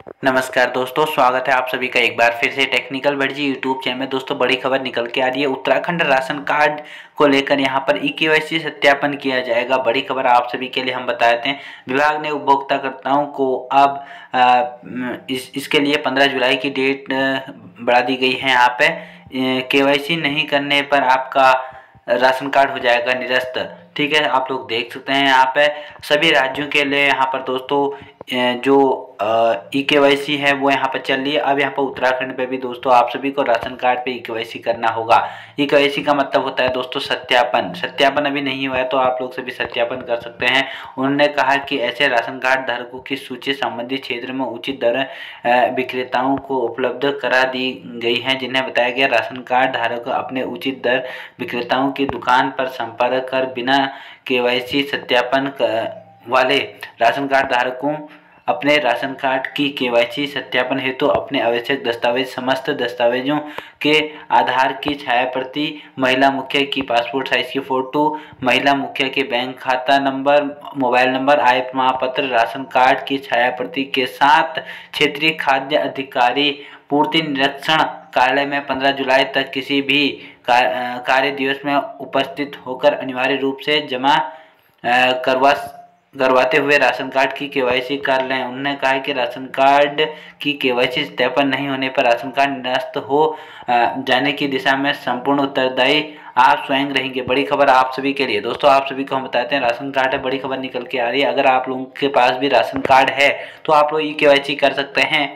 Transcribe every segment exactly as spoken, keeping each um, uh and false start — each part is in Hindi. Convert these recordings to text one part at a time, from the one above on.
नमस्कार दोस्तों, स्वागत है आप सभी का एक बार फिर से टेक्निकल भटजी यूट्यूब चैनल में। दोस्तों, बड़ी खबर निकल के आ रही है। उत्तराखंड राशन कार्ड को लेकर यहाँ पर ई के वाई सी सत्यापन किया जाएगा। बड़ी खबर आप सभी के लिए हम बता देते हैं। विभाग ने उपभोक्ताकर्ताओं को अब आ, इस इसके लिए पंद्रह जुलाई की डेट बढ़ा दी गई है। यहाँ पे के वाई सी नहीं करने पर आपका राशन कार्ड हो जाएगा निरस्त। ठीक है, आप लोग देख सकते हैं यहाँ पे सभी राज्यों के लिए यहाँ पर दोस्तों जो ई के वाई सी है वो यहाँ पर चल रही है। अब यहाँ पर उत्तराखंड पे भी दोस्तों आप सभी को राशन कार्ड पे ई के वाई सी करना होगा। ई के वाई सी का मतलब होता है दोस्तों सत्यापन। सत्यापन अभी नहीं हुआ है तो आप लोग सभी सत्यापन कर सकते हैं। उन्होंने कहा कि ऐसे राशन कार्ड धारकों की सूची संबंधित क्षेत्र में उचित दर विक्रेताओं को उपलब्ध करा दी गई है, जिन्हें बताया गया राशन कार्ड धारक अपने उचित दर विक्रेताओं की दुकान पर संपर्क कर बिना के वाई सी सत्यापन वाले राशन कार्ड धारकों अपने राशन कार्ड की के वाई सी सत्यापन हेतु तो अपने आवश्यक दस्तावेज समस्त दस्तावेजों के आधार की छाया प्रति, महिला मुखिया की पासपोर्ट साइज की फोटो, महिला मुखिया के बैंक खाता नंबर, मोबाइल नंबर, आय प्रमाण पत्र, राशन कार्ड की छाया प्रति के साथ क्षेत्रीय खाद्य अधिकारी पूर्ति निरीक्षण कार्यालय में पंद्रह जुलाई तक किसी भी कार्य दिवस में उपस्थित होकर अनिवार्य रूप से जमा करवा करवाते हुए राशन कार्ड की के वाई सी कर लें। उन्होंने कहा कि राशन कार्ड की के वाई सी सत्यापन नहीं होने पर राशन कार्ड निरस्त हो जाने की दिशा में संपूर्ण उत्तरदायी आप स्वयं रहेंगे। बड़ी खबर आप सभी के लिए दोस्तों, आप सभी को हम बताते हैं राशन कार्ड है, बड़ी खबर निकल के आ रही है। अगर आप लोगों के पास भी राशन कार्ड है तो आप लोग ई के वाई सी कर सकते हैं।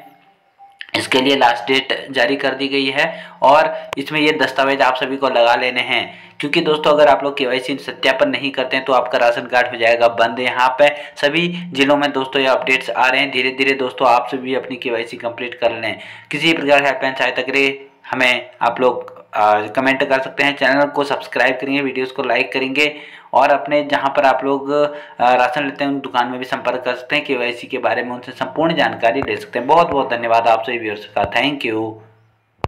इसके लिए लास्ट डेट जारी कर दी गई है और इसमें ये दस्तावेज आप सभी को लगा लेने हैं, क्योंकि दोस्तों अगर आप लोग के वाई सी सत्यापन नहीं करते हैं तो आपका राशन कार्ड हो जाएगा बंद। यहाँ पे सभी जिलों में दोस्तों ये अपडेट्स आ रहे हैं। धीरे धीरे दोस्तों आप सभी अपनी के वाई सी कंप्लीट कर लें। किसी प्रकार की हेल्पलाइन सहायता के लिए हमें आप लोग कमेंट कर सकते हैं। चैनल को सब्सक्राइब करेंगे, वीडियोस को लाइक करेंगे और अपने जहां पर आप लोग राशन लेते हैं उन दुकान में भी संपर्क कर सकते हैं। के वाई सी के बारे में उनसे संपूर्ण जानकारी ले सकते हैं। बहुत बहुत धन्यवाद आप सभी व्यूअर्स का। Thank you.